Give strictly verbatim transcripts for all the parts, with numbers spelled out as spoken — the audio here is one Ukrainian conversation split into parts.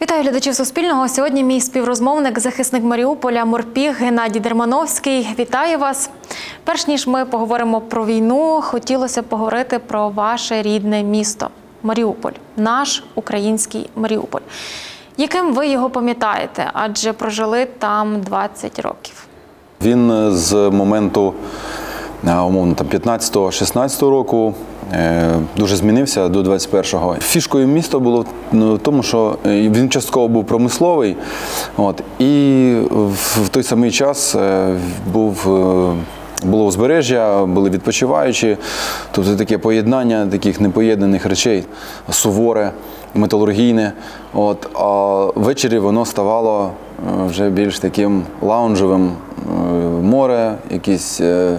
Вітаю глядачів Суспільного. Сьогодні мій співрозмовник, захисник Маріуполя, морпіг Геннадій Дермановський. Вітаю вас. Перш ніж ми поговоримо про війну, хотілося б поговорити про ваше рідне місто – Маріуполь. Наш український Маріуполь. Яким ви його пам'ятаєте? Адже прожили там двадцять років. Він з моменту, умовно, п'ятнадцятого-шістнадцятого року дуже змінився до двадцять першого. Фішкою міста було в тому, що він частково був промисловий, от, і в той самий час був, було узбережжя, були відпочиваючі, тобто таке поєднання таких непоєднаних речей, суворе, металургійне. От, а ввечері воно ставало вже більш таким лаунжевим, море, якісь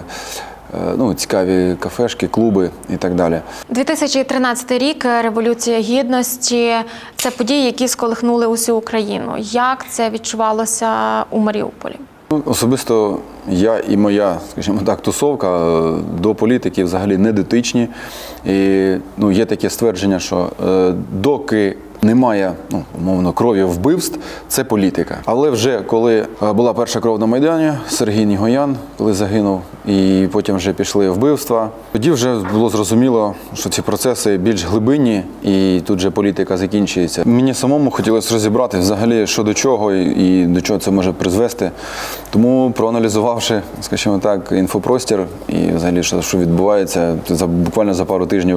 ну, цікаві кафешки, клуби і так далі. дві тисячі тринадцятий рік, Революція Гідності – це події, які сколихнули усю Україну. Як це відчувалося у Маріуполі? Особисто я і моя, скажімо так, тусовка до політики взагалі не дотичні. І ну, є таке ствердження, що е, доки немає, ну, умовно, крові вбивств, це політика. Але вже коли була перша кров на Майдані, Сергій Нігоян, коли загинув, і потім вже пішли вбивства, тоді вже було зрозуміло, що ці процеси більш глибинні, і тут вже політика закінчується. Мені самому хотілося розібрати взагалі, що до чого і до чого це може призвести. Тому, проаналізувавши, скажімо так, інфопростір і взагалі, що, що відбувається, за, буквально за пару тижнів,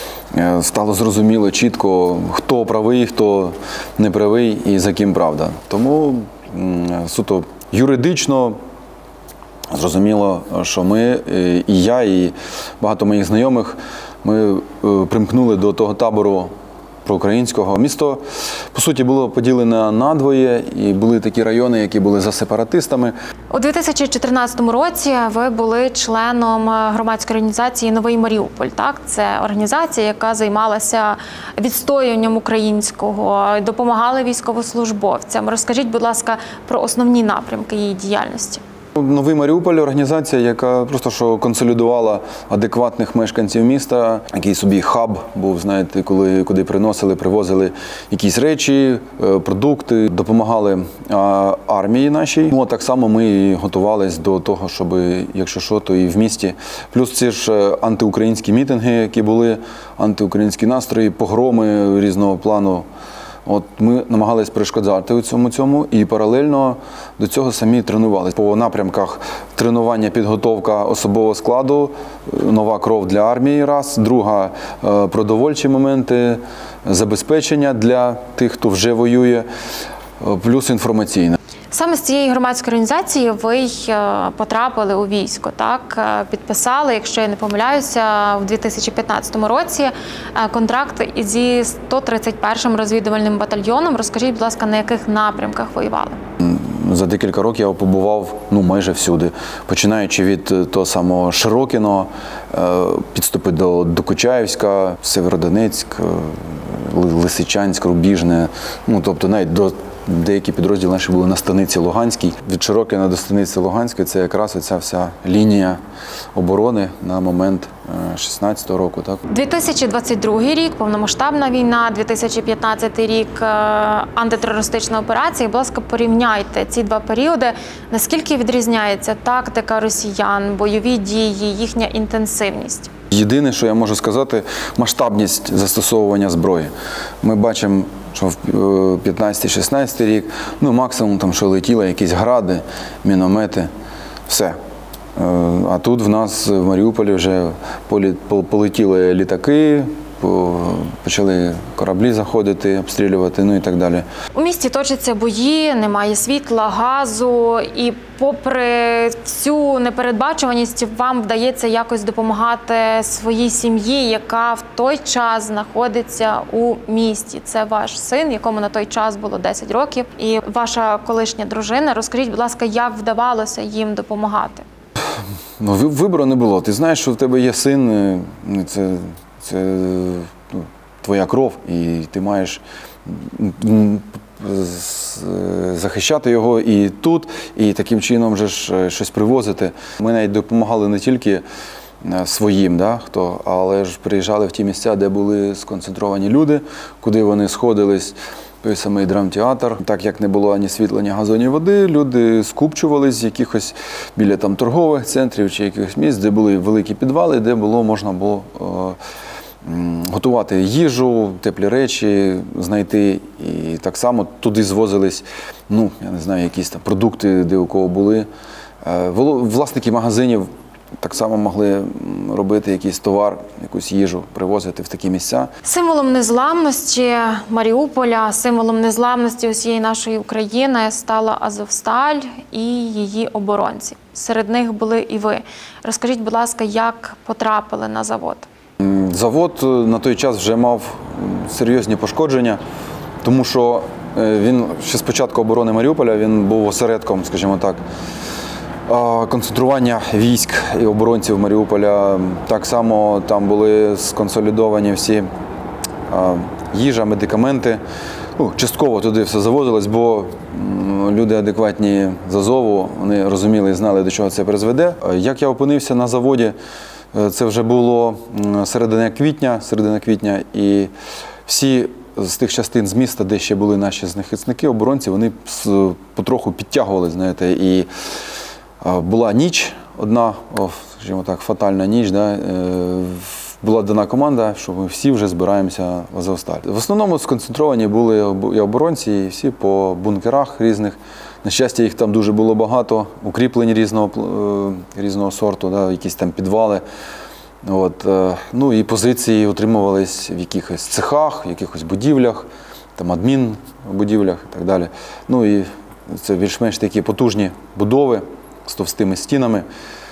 стало зрозуміло чітко, хто правий, хто не правий і за ким правда. Тому суто юридично зрозуміло, що ми, і я, і багато моїх знайомих, ми примкнули до того табору проукраїнського. Місто, по суті, було поділене надвоє, і були такі райони, які були за сепаратистами. У дві тисячі чотирнадцятому році ви були членом громадської організації «Новий Маріуполь». Так? Це організація, яка займалася відстоюванням українського, допомагали військовослужбовцям. Розкажіть, будь ласка, про основні напрямки її діяльності. «Новий Маріуполь» – організація, яка просто що консолідувала адекватних мешканців міста. Який собі хаб був, знаєте, коли, куди приносили, привозили якісь речі, продукти, допомагали а, армії нашій. Ну, так само ми і готувалися до того, щоб, якщо що, то і в місті. Плюс ці ж антиукраїнські мітинги, які були, антиукраїнські настрої, погроми різного плану. От ми намагалися перешкоджати у цьому цьому і паралельно до цього самі тренувалися. По напрямках тренування, підготовка особового складу, нова кров для армії, раз, друга – продовольчі моменти, забезпечення для тих, хто вже воює, плюс інформаційне. Саме з цієї громадської організації ви потрапили у військо, так? Підписали, якщо я не помиляюся, в дві тисячі п'ятнадцятому році контракт зі сто тридцять першим розвідувальним батальйоном. Розкажіть, будь ласка, на яких напрямках воювали? За декілька років я побував ну, майже всюди. Починаючи від того самого Широкіного, підступи до, до Кучаївська, Северодонецьк, Лисичанськ, Рубіжне, ну, тобто навіть до деякі підрозділи наші були на станиці Луганській. Від Широкіна до станиці Луганської – це якраз оця вся лінія оборони на момент шістнадцятого року. Так? дві тисячі двадцять другий рік – повномасштабна війна, дві тисячі п'ятнадцятий рік – антитерористична операція. Будь ласка, порівняйте ці два періоди. Наскільки відрізняється тактика росіян, бойові дії, їхня інтенсивність? Єдине, що я можу сказати – масштабність застосовування зброї. Ми бачимо, що в п'ятнадцятий-шістнадцятий рік, ну, максимум, там, що летіли якісь гради, міномети, все. А тут в нас в Маріуполі вже полетіли літаки, почали кораблі заходити, обстрілювати, ну і так далі. У місті точаться бої, немає світла, газу, і попри всю непередбачуваність вам вдається якось допомагати своїй сім'ї, яка в той час знаходиться у місті. Це ваш син, якому на той час було десять років, і ваша колишня дружина. Розкажіть, будь ласка, як вдавалося їм допомагати? Ну, вибору не було. Ти знаєш, що в тебе є син, це... Це ну, твоя кров, і ти маєш захищати його і тут, і таким чином же ж щось привозити. Ми навіть допомагали не тільки своїм, да, хто, але ж приїжджали в ті місця, де були сконцентровані люди, куди вони сходились. той самий драмтеатр. Так як не було ані світла, ні газу, ні води, люди скупчувались якихось біля там торгових центрів чи якихось місць, де були великі підвали, де було можна було е, готувати їжу, теплі речі знайти. І так само туди звозились, ну, я не знаю, якісь там продукти, де у кого були. Е, власники магазинів так само могли робити якийсь товар, якусь їжу, привозити в такі місця. Символом незламності Маріуполя, символом незламності усієї нашої України стала Азовсталь і її оборонці. Серед них були і ви. Розкажіть, будь ласка, як потрапили на завод? Завод на той час вже мав серйозні пошкодження, тому що він ще з початку оборони Маріуполя він був осередком, скажімо так, концентрування військ і оборонців Маріуполя. Так само там були сконсолідовані всі їжа, медикаменти. Ну, частково туди все завозилось, бо люди адекватні з Азову, вони розуміли і знали, до чого це призведе. Як я опинився на заводі, це вже було середина квітня, середина квітня, і всі з тих частин з міста, де ще були наші захисники, оборонці, вони потроху підтягували, знаєте, і була ніч, одна, о, скажімо так, фатальна ніч, да, була дана команда, що ми всі вже збираємося в Азовсталь. В основному сконцентровані були і оборонці, і всі по бункерах різних. На щастя, їх там дуже було багато, укріплень різного, різного сорту, да, якісь там підвали. От, ну і позиції утримувались в якихось цехах, в якихось будівлях, там адмінбудівлях і так далі. Ну і це більш-менш такі потужні будови з товстими стінами.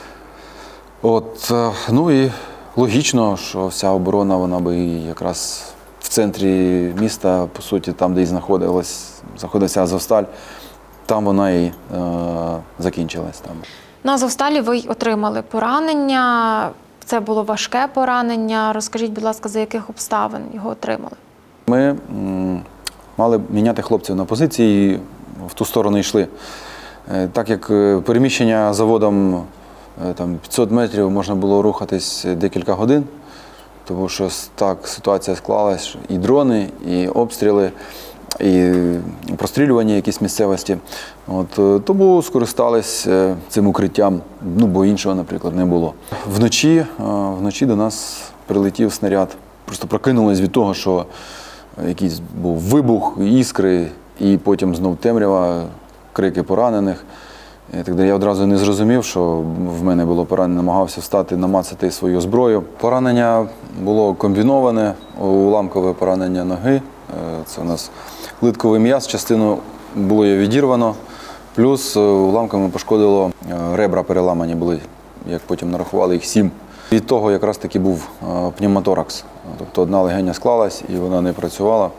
От, ну і логічно, що вся оборона, вона би якраз в центрі міста, по суті, там, де і знаходилась, знаходився Азовсталь, там вона і е, закінчилась. Там. На Азовсталі ви отримали поранення, це було важке поранення. Розкажіть, будь ласка, за яких обставин його отримали? Ми м, мали міняти хлопців на позиції і в ту сторону йшли. Так як переміщення заводом там, п'ятсот метрів можна було рухатись декілька годин, тому що так ситуація склалась, і дрони, і обстріли, і прострілювання якісь місцевості. От, тому скористались цим укриттям, ну, бо іншого, наприклад, не було. Вночі, вночі до нас прилетів снаряд. Просто прокинулись від того, що якийсь був вибух, іскри, і потім знов темрява, крики поранених. І так далі. Я одразу не зрозумів, що в мене було поранення, намагався встати, намацати свою зброю. Поранення було комбіноване, уламкове поранення ноги. Це у нас литковий м'яз, частину було її відірвано, плюс уламками пошкодило ребра, переламані були, як потім нарахували, їх сім. Від того якраз таки був пневмоторакс, тобто одна легеня склалась і вона не працювала.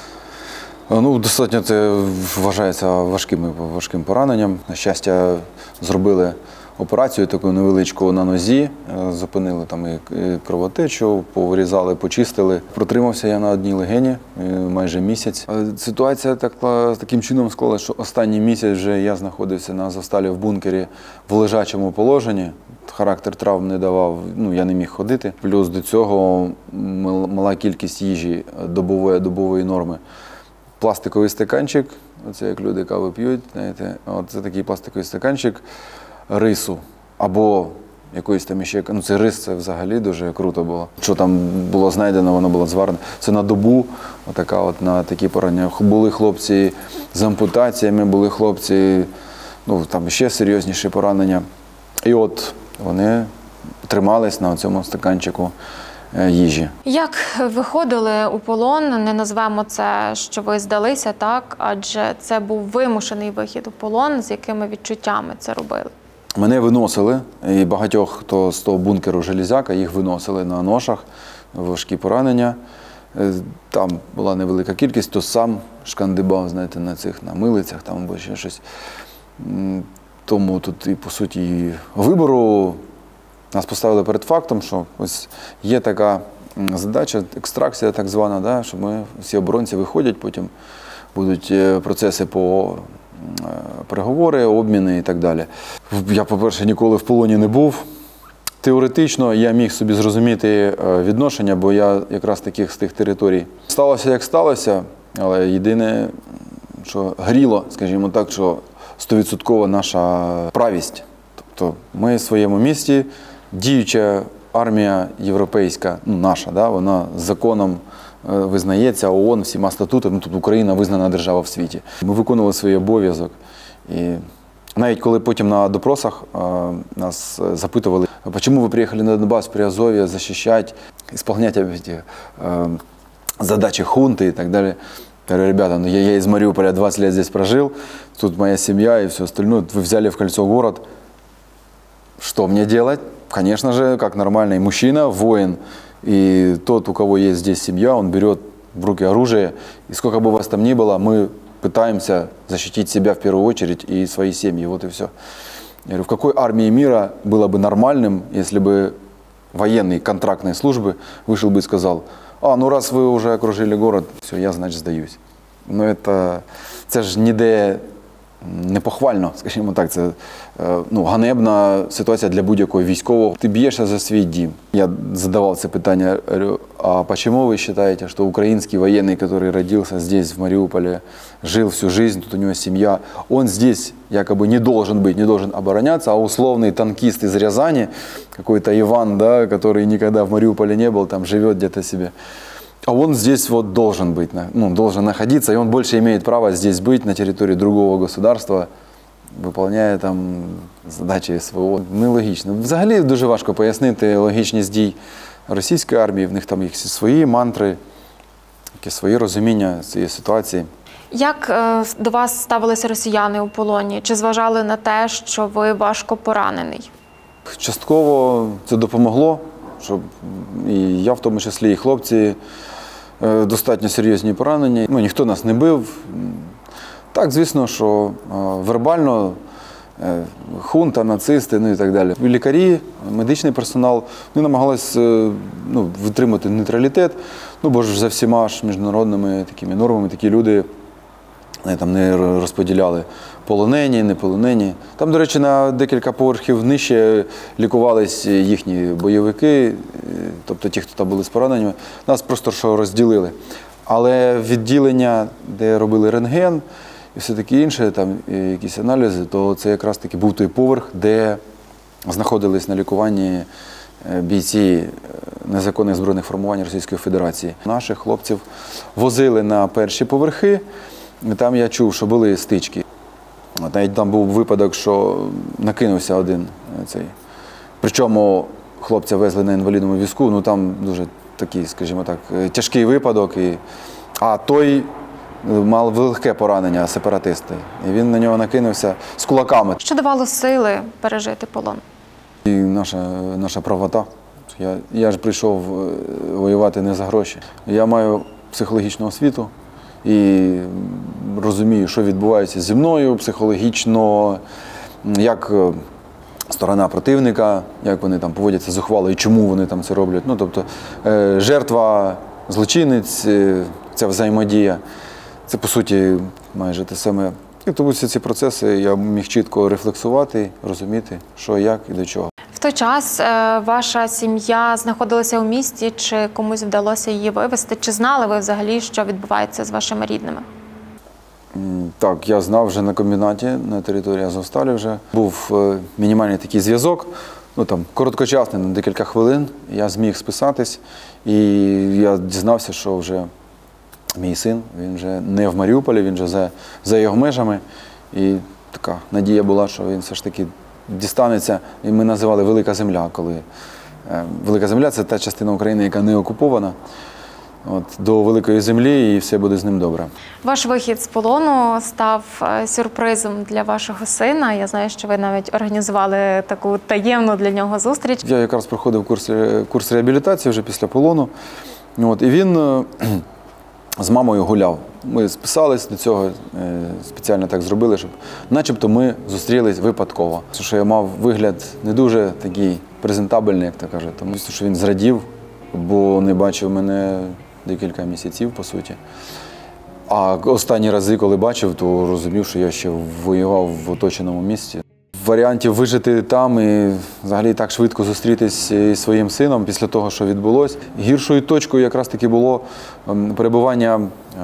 Ну, достатньо це вважається важким, важким пораненням. На щастя, зробили операцію таку невеличку на нозі, зупинили там і кровотечу, повирізали, почистили. Протримався я на одній легені майже місяць. Ситуація так, таким чином склалася, що останній місяць вже я знаходився на Азовсталі в бункері в лежачому положенні. Характер травм не давав, ну, я не міг ходити. Плюс до цього мала кількість їжі добової, добової норми. Пластиковий стаканчик, оце як люди каву п'ють, знаєте, це такий пластиковий стаканчик рису або якоїсь там ще, ну це рис, це взагалі дуже круто було. Що там було знайдено, воно було зварене. Це на добу, отака от на такі поранення. Були хлопці з ампутаціями, були хлопці, ну там ще серйозніші поранення. І от вони тримались на цьому стаканчику їжі. Як виходили у полон, не назвемо це, що ви здалися, так? Адже це був вимушений вихід у полон, з якими відчуттями це робили? Мене виносили, і багатьох, хто з того бункеру Железяка, їх виносили на ношах, важкі поранення. Там була невелика кількість, то сам шкандибав, знаєте, на цих, на милицях там або ще щось. Тому тут, і по суті, вибору нас поставили перед фактом, що ось є така задача, екстракція так звана, да, що ми, всі оборонці виходять, потім будуть процеси по переговори, обміни і так далі. Я, по-перше, ніколи в полоні не був. Теоретично я міг собі зрозуміти відношення, бо я якраз таких з тих територій. Сталося, як сталося. Але єдине, що гріло, скажімо так, що стовідсоткова наша правість. Тобто ми в своєму місті, діюча армія європейська, ну, наша, да, вона законом визнається, ООН, всіма статутами, тобто Україна визнана держава в світі. Ми виконували свій обов'язок. І навіть коли потім на допросах а, нас запитували, чому ви приїхали на Донбас, при Азові, захищати, виконувати а, задачі хунти і так далі. Я говорю, ребята, ну я, я из Мариуполя двадцать лет здесь прожил, тут моя семья и все остальное, вы взяли в кольцо город. Что мне делать? Конечно же, как нормальный мужчина, воин, и тот, у кого есть здесь семья, он берет в руки оружие, и сколько бы вас там ни было, мы пытаемся защитить себя в первую очередь и свои семьи, вот и все. Я говорю, в какой армии мира было бы нормальным, если бы военный контрактной службы вышел бы и сказал: а, ну раз вы уже окружили город, все, я, значит, сдаюсь. Ну, это, це ж ніде не похвально, скажімо так, це ну, ганебна ситуація для будь-якого військового. Ти б'єшся за свій дім. Я задавав це питання, говорю, а почему вы считаете, что украинский военный, который родился здесь, в Мариуполе, жил всю жизнь, тут у него семья, он здесь якобы не должен быть, не должен обороняться, а условный танкист из Рязани, какой-то Иван, да, который никогда в Мариуполе не был, там живет где-то себе, а он здесь вот должен быть, ну, должен находиться, и он больше имеет право здесь быть, на территории другого государства, выполняя там задачі СВО. Нелогічно. Взагалі дуже важко пояснити логічність дій російської армії, в них там їх свої мантри, якісь свої розуміння цієї ситуації. Як е, до вас ставилися росіяни у полоні? Чи зважали на те, що ви важко поранений? Частково це допомогло, щоб і я в тому числі, і хлопці е, достатньо серйозні поранення. Ну, ніхто нас не бив. Так, звісно, що е, вербально е, хунта, нацисти, ну і так далі. Лікарі, медичний персонал, вони намагалися е, ну, витримати нейтралітет, ну, бо ж за всіма ж міжнародними такими нормами такі люди вони там не розподіляли полонені, не полонені. Там, до речі, на декілька поверхів нижче лікувались їхні бойовики, тобто ті, хто там були з пораненнями. Нас просто що розділили. Але відділення, де робили рентген і все таке інше, там якісь аналізи, то це якраз таки був той поверх, де знаходились на лікуванні бійці незаконних збройних формувань Російської Федерації. Наших хлопців возили на перші поверхи, і там я чув, що були стички. От навіть там був випадок, що накинувся один цей. Причому хлопця везли на інвалідному візку, ну там дуже такий, скажімо так, тяжкий випадок. І... А той мав легке поранення, сепаратисти. І він на нього накинувся з кулаками. Що давало сили пережити полон? І наша, наша правота. Я, я ж прийшов воювати не за гроші. Я маю психологічну освіту і розумію, що відбувається зі мною психологічно, як сторона противника, як вони там поводяться зухвало і чому вони там це роблять. Ну, тобто, жертва, злочинець, ця взаємодія, це, по суті, майже те саме. І тому всі ці процеси я міг чітко рефлексувати, розуміти, що, як і до чого. В той час е, ваша сім'я знаходилася у місті, чи комусь вдалося її вивезти? Чи знали ви взагалі, що відбувається з вашими рідними? Так, я знав вже на комбінаті, на території Азовсталі вже. Був е, мінімальний такий зв'язок, ну там, короткочасний, на декілька хвилин. Я зміг списатись, і я дізнався, що вже мій син, він вже не в Маріуполі, він вже за, за його межами. І така надія була, що він все ж таки дістанеться. І ми називали Велика Земля, коли е, Велика Земля – це та частина України, яка не окупована. От, до Великої Землі, і все буде з ним добре. Ваш вихід з полону став сюрпризом для вашого сина. Я знаю, що ви навіть організували таку таємну для нього зустріч. Я якраз проходив курс, курс реабілітації вже після полону. От, і він е, з мамою гуляв. Ми списались до цього, е, спеціально так зробили, щоб начебто ми зустрілись випадково. Що я мав вигляд не дуже такий презентабельний, як то кажуть, тому що він зрадів, бо не бачив мене декілька місяців, по суті. А останні рази, коли бачив, то розумів, що я ще воював в оточеному місці. варіантів вижити там і взагалі так швидко зустрітись із своїм сином після того, що відбулося. Гіршою точкою якраз таки було перебування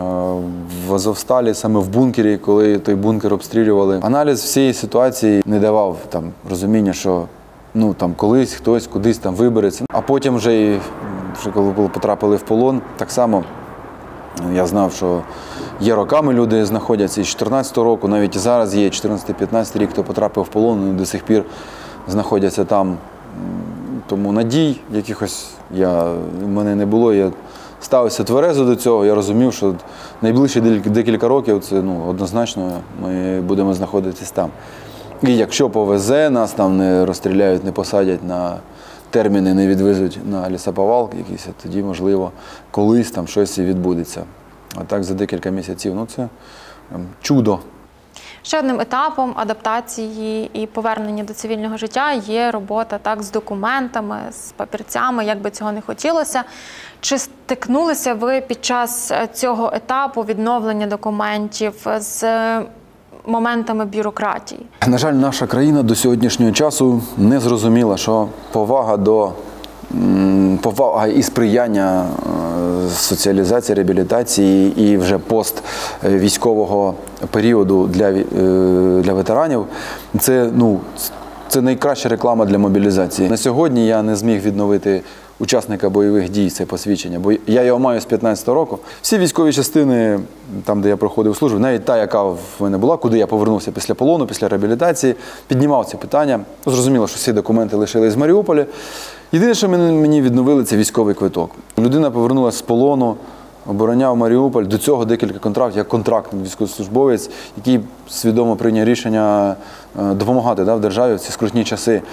в Азовсталі, саме в бункері, коли той бункер обстрілювали. Аналіз всієї ситуації не давав там розуміння, що ну, там, колись хтось кудись там вибереться. А потім вже, і, вже коли потрапили в полон, так само я знав, що є роками люди знаходяться із чотирнадцятого року, навіть і зараз є чотирнадцятий-п'ятнадцятий рік, хто потрапив в полон, і до сих пір знаходяться там. Тому надій якихось я, в мене не було. Я ставився тверезо до цього, я розумів, що найближчі декілька років це ну, однозначно ми будемо знаходитись там. І якщо повезе, нас там не розстріляють, не посадять на терміни, не відвезуть на лісоповал якийсь, тоді, можливо, колись там щось і відбудеться. А так за декілька місяців, ну це чудо. Ще одним етапом адаптації і повернення до цивільного життя є робота так, з документами, з папірцями, як би цього не хотілося. Чи стикнулися ви під час цього етапу відновлення документів з моментами бюрократії? На жаль, наша країна до сьогоднішнього часу не зрозуміла, що повага до повага і сприяння соціалізації, реабілітації і вже поствійськового періоду для, для ветеранів – це, ну, це найкраща реклама для мобілізації. На сьогодні я не зміг відновити учасника бойових дій, це посвідчення, бо я його маю з п'ятнадцятого року. Всі військові частини, там, де я проходив службу, навіть та, яка в мене була, куди я повернувся після полону, після реабілітації, піднімав ці питання. Зрозуміло, що всі документи лишились в Маріуполі. Єдине, що мені відновили, це військовий квиток. Людина повернулася з полону, обороняв Маріуполь, до цього декілька контрактів, як контрактний військовослужбовець, який свідомо прийняв рішення допомагати да, в державі в ці скрутні часи.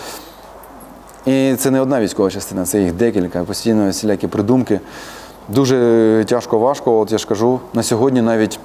І це не одна військова частина, це їх декілька, постійно всілякі придумки. Дуже тяжко, важко, от я ж кажу, на сьогодні навіть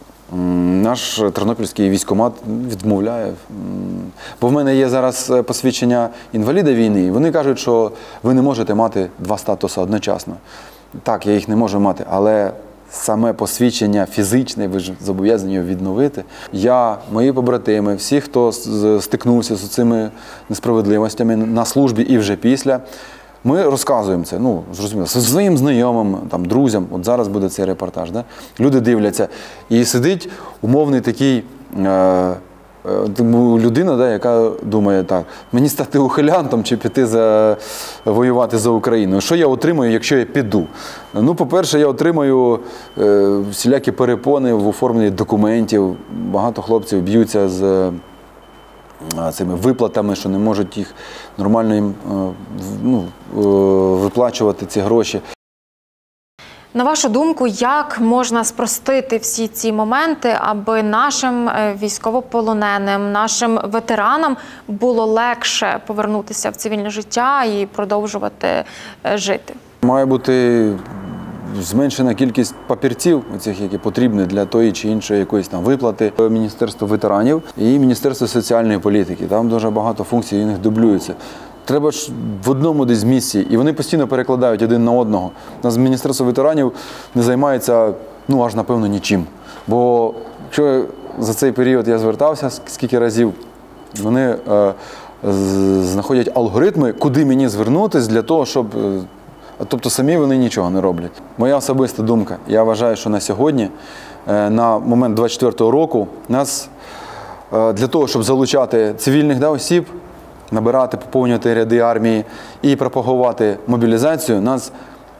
наш тернопільський військкомат відмовляє. Бо в мене є зараз посвідчення інваліда війни, і вони кажуть, що ви не можете мати два статуси одночасно. Так, я їх не можу мати, але саме посвідчення фізичне, ви ж зобов'язані його відновити. Я, мої побратими, всі, хто стикнувся з цими несправедливостями на службі і вже після, ми розказуємо це, ну, зрозуміло, своїм знайомим, там, друзям, от зараз буде цей репортаж, да? Люди дивляться, і сидить умовний такий е, е, людина, да, яка думає так, мені стати ухилянтом чи піти за, воювати за Україну. Що я отримаю, якщо я піду? Ну, по-перше, я отримаю е, всілякі перепони в оформленні документів, багато хлопців б'ються з цими виплатами, що не можуть їх нормально їм ну, виплачувати ці гроші. На вашу думку, як можна спростити всі ці моменти, аби нашим військовополоненим, нашим ветеранам було легше повернутися в цивільне життя і продовжувати жити? Має бути зменшена кількість папірців, цих, які потрібні для тої чи іншої якоїсь там виплати. Міністерство ветеранів і Міністерство соціальної політики. Там дуже багато функцій, і них дублюється. Треба ж в одному десь місці, і вони постійно перекладають один на одного. У нас Міністерство ветеранів не займається, ну, аж напевно, нічим. Бо якщо за цей період я звертався скільки разів, вони е, знаходять алгоритми, куди мені звернутися для того, щоб... Тобто самі вони нічого не роблять. Моя особиста думка. Я вважаю, що на сьогодні, на момент двадцять четвертого року, нас для того, щоб залучати цивільних да, осіб, набирати, поповнювати ряди армії і пропагувати мобілізацію, нас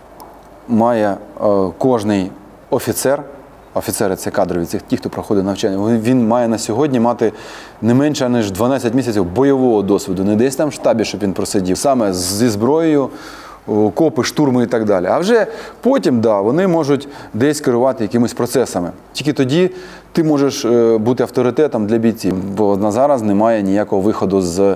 має кожний офіцер, офіцери – це кадрові, це ті, хто проходить навчання, він має на сьогодні мати не менше, ніж дванадцять місяців бойового досвіду, не десь там в штабі, щоб він просидів, саме зі зброєю, копи, штурми і так далі. А вже потім, да, вони можуть десь керувати якимись процесами. Тільки тоді ти можеш бути авторитетом для бійців, бо на зараз немає ніякого виходу з,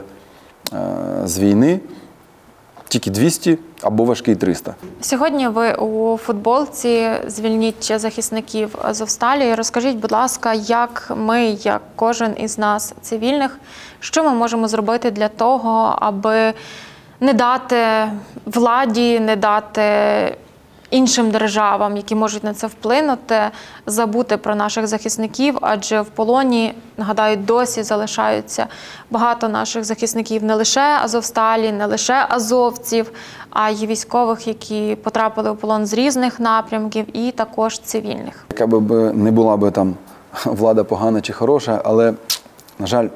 з війни, тільки двісті або важкий триста. Сьогодні ви у футболці «Звільніть захисників Азовсталі». Розкажіть, будь ласка, як ми, як кожен із нас цивільних, що ми можемо зробити для того, аби не дати владі, не дати іншим державам, які можуть на це вплинути, забути про наших захисників, адже в полоні, нагадаю, досі залишаються багато наших захисників, не лише Азовсталі, не лише азовців, а й військових, які потрапили у полон з різних напрямків, і також цивільних. Яка б не була б там влада погана чи хороша, але, на жаль,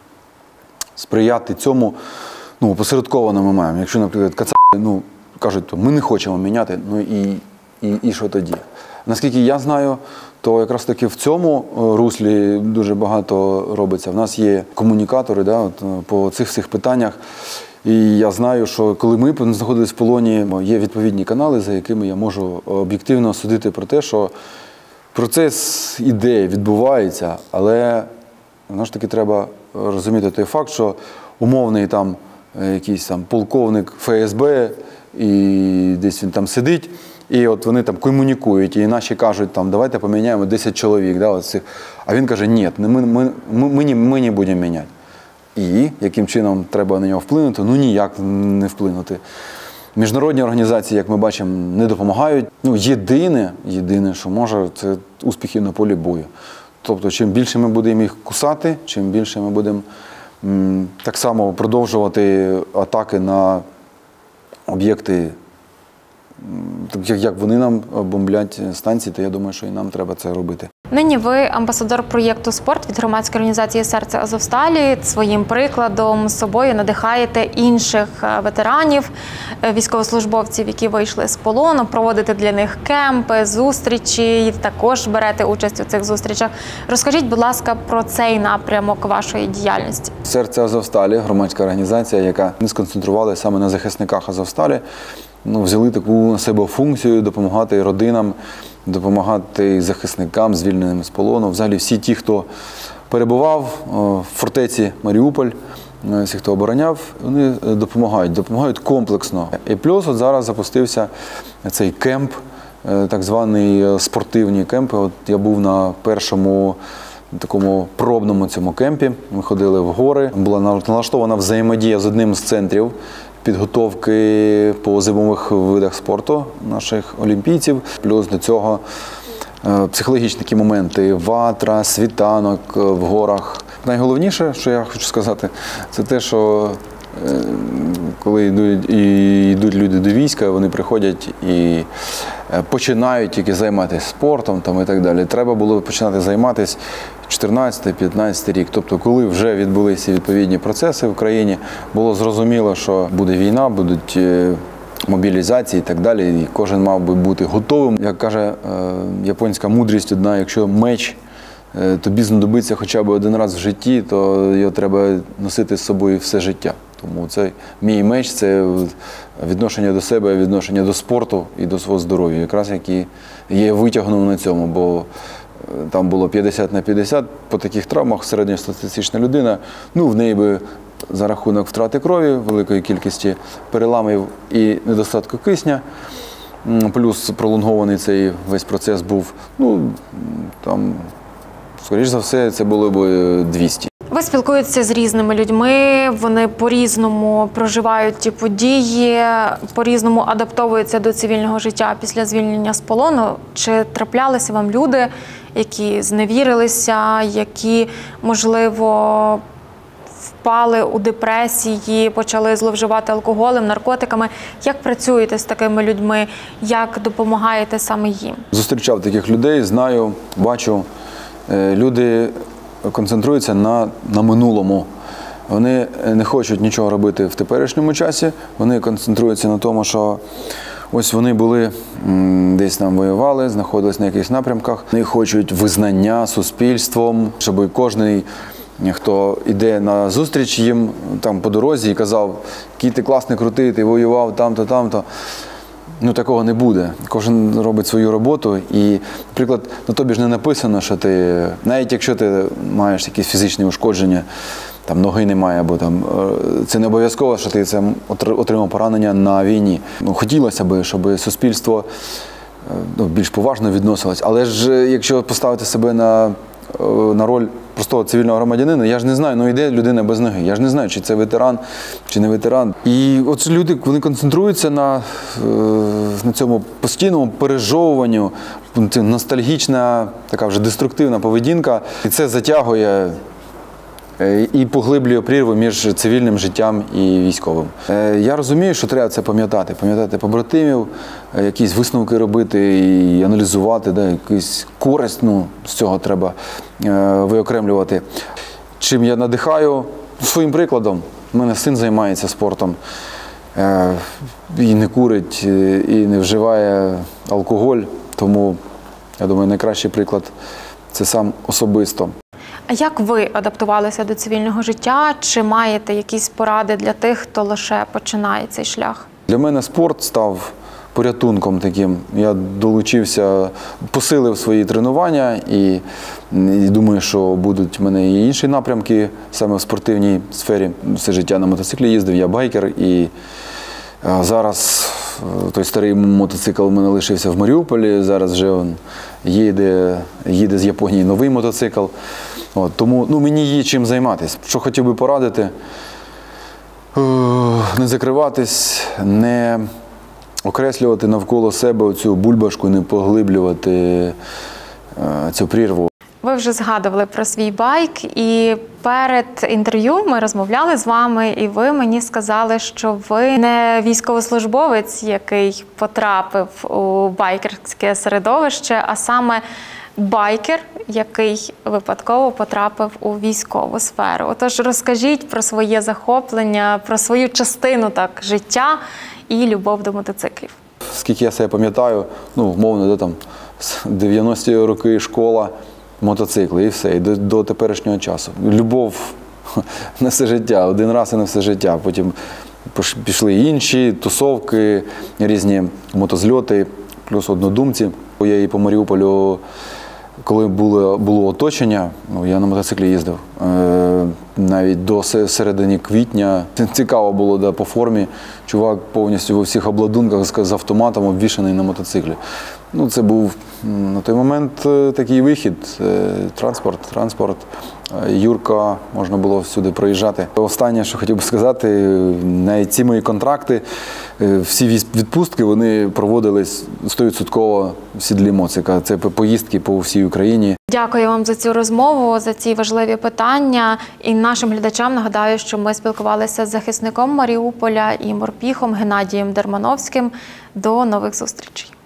сприяти цьому, ну, посередковано ми маємо. Якщо, наприклад, кацапи, ну, кажуть, то ми не хочемо міняти, ну і, і, і що тоді? Наскільки я знаю, то якраз таки в цьому руслі дуже багато робиться. В нас є комунікатори, да, от, по цих всіх питаннях. І я знаю, що коли ми знаходились в полоні, є відповідні канали, за якими я можу об'єктивно судити про те, що процес ідеї відбувається, але знову ж таки треба розуміти той факт, що умовний там якийсь там полковник Ф С Б, і десь він там сидить, і от вони там комунікують, і наші кажуть, там, давайте поміняємо десять чоловік. Да, цих. А він каже, ні, ми, ми, ми, ми, не, ми не будемо міняти. І яким чином треба на нього вплинути? Ну ніяк не вплинути. Міжнародні організації, як ми бачимо, не допомагають. Ну, єдине, єдине, що може, це успіхи на полі бою. Тобто, чим більше ми будемо їх кусати, чим більше ми будемо м, так само продовжувати атаки на об'єкти, так як вони нам бомблять станції, то я думаю, що і нам треба це робити. Нині ви амбасадор проєкту «Спорт» від громадської організації «Серце Азовсталі». Своїм прикладом, з собою надихаєте інших ветеранів, військовослужбовців, які вийшли з полону, проводите для них кемпи, зустрічі, також берете участь у цих зустрічах. Розкажіть, будь ласка, про цей напрямок вашої діяльності. «Серце Азовсталі» – громадська організація, яка не сконцентрувала саме на захисниках Азовсталі. Ну, взяли таку на себе функцію допомагати родинам, допомагати захисникам, звільненим з полону. Взагалі всі ті, хто перебував в фортеці Маріуполь, всі, хто обороняв, вони допомагають, допомагають комплексно. І плюс от зараз запустився цей кемп, так званий спортивні кемпи. От я був на першому такому пробному цьому кемпі. Ми ходили в гори, була налаштована взаємодія з одним з центрів підготовки по зимових видах спорту наших олімпійців. Плюс до цього психологічні такі моменти, ватра, світанок в горах. Найголовніше, що я хочу сказати, це те, що коли йдуть, і йдуть люди до війська, вони приходять і починають тільки займатися спортом там, і так далі. Треба було починати займатися чотирнадцятий-п'ятнадцятий рік. Тобто, коли вже відбулися відповідні процеси в країні, було зрозуміло, що буде війна, будуть мобілізації і так далі. І кожен мав би бути готовим. Як каже японська мудрість одна, якщо меч тобі знадобиться хоча б один раз в житті, то його треба носити з собою все життя. Тому це мій меч – це відношення до себе, відношення до спорту і до свого здоров'я. Якраз які я витягнув на цьому, бо там було п'ятдесят на п'ятдесят по таких травмах середньостатистична людина, ну в неї би за рахунок втрати крові, великої кількості переламів і недостатку кисня, плюс пролонгований цей весь процес був, ну там, скоріш за все, це було б двісті. Ви спілкуєтеся з різними людьми, вони по-різному проживають ті події, по-різному адаптовуються до цивільного життя після звільнення з полону. Чи траплялися вам люди, які зневірилися, які, можливо, впали у депресії, почали зловживати алкоголем, наркотиками? Як працюєте з такими людьми? Як допомагаєте саме їм? Зустрічав таких людей, знаю, бачу. Люди концентруються на, на минулому. Вони не хочуть нічого робити в теперішньому часі. Вони концентруються на тому, що ось вони були, десь там воювали, знаходились на якихось напрямках. Вони хочуть визнання суспільством, щоб кожен, хто йде на зустріч їм там по дорозі і казав, який ти класний, крутий, ти воював там-то, там-то. Ну, такого не буде. Кожен робить свою роботу і, наприклад, на тобі ж не написано, що ти, навіть якщо ти маєш якісь фізичні ушкодження, там ноги немає, або там, це не обов'язково, що ти це отримав поранення на війні. Ну, хотілося б, щоб суспільство ну, більш поважно відносилось, але ж якщо поставити себе на на роль простого цивільного громадянина. Я ж не знаю, ну йде людина без ноги. Я ж не знаю, чи це ветеран, чи не ветеран. І от люди, вони концентруються на, на цьому постійному пережовуванню, це ностальгічна, така вже деструктивна поведінка. І це затягує і поглиблює прірву між цивільним життям і військовим. Я розумію, що треба це пам'ятати, пам'ятати побратимів, якісь висновки робити і аналізувати, да, якусь користь, ну, з цього треба виокремлювати. Чим я надихаю? Своїм прикладом. У мене син займається спортом, і не курить, і не вживає алкоголь, тому, я думаю, найкращий приклад – це сам особисто. А як ви адаптувалися до цивільного життя? Чи маєте якісь поради для тих, хто лише починає цей шлях? Для мене спорт став порятунком таким. Я долучився, посилив свої тренування і, і думаю, що будуть в мене і інші напрямки саме в спортивній сфері. Все життя на мотоциклі їздив, я байкер, і зараз той старий мотоцикл у мене лишився в Маріуполі, зараз вже він їде, їде з Японії новий мотоцикл. От, тому ну, мені є чим займатися. Що хотів би порадити, не закриватись, не окреслювати навколо себе оцю бульбашку, не поглиблювати цю прірву. Ви вже згадували про свій байк, і перед інтерв'ю ми розмовляли з вами, і ви мені сказали, що ви не військовослужбовець, який потрапив у байкерське середовище, а саме байкер, який випадково потрапив у військову сферу. Отож, розкажіть про своє захоплення, про свою частину так, життя і любов до мотоциклів. Скільки я себе пам'ятаю, ну, умовно, де там, дев'яності роки школа, мотоцикли і все, і до, до теперішнього часу. Любов на все життя, один раз і на все життя. Потім пішли інші тусовки, різні мотозльоти, плюс однодумці. Я і по Маріуполю, коли було, було оточення, ну, я на мотоциклі їздив. Е, навіть до середини квітня. Цікаво було, да, по формі. Чувак повністю у всіх обладунках з автоматом обвішаний на мотоциклі. Ну, це був на той момент такий вихід. Транспорт, транспорт. Юрка, можна було всюди проїжджати. Останнє, що хотів би сказати, навіть ці мої контракти, всі відпустки, вони проводились сто відсотків в сідлі моцика. Це поїздки по всій Україні. Дякую вам за цю розмову, за ці важливі питання. І нашим глядачам нагадаю, що ми спілкувалися з захисником Маріуполя і морпіхом Геннадієм Дермановським. До нових зустрічей.